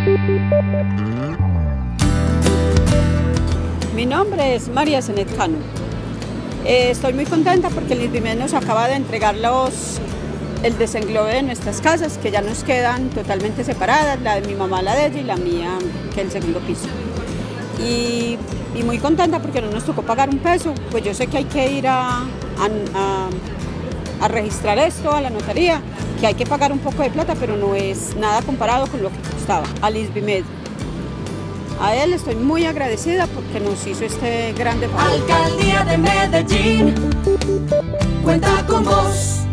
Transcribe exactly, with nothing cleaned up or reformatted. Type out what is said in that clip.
Mi nombre es María Zenet Cano. Eh, estoy muy contenta porque el ISBIMED nos acaba de entregar los, el desenglobe de nuestras casas, que ya nos quedan totalmente separadas, la de mi mamá, la de ella, y la mía, que es el segundo piso. Y, y muy contenta porque no nos tocó pagar un peso, pues yo sé que hay que ir a, a, a, a registrar esto a la notaría, que hay que pagar un poco de plata, pero no es nada comparado con lo que costaba al ISBIMED. A él estoy muy agradecida porque nos hizo este grande favor. Alcaldía de Medellín, cuenta con vos.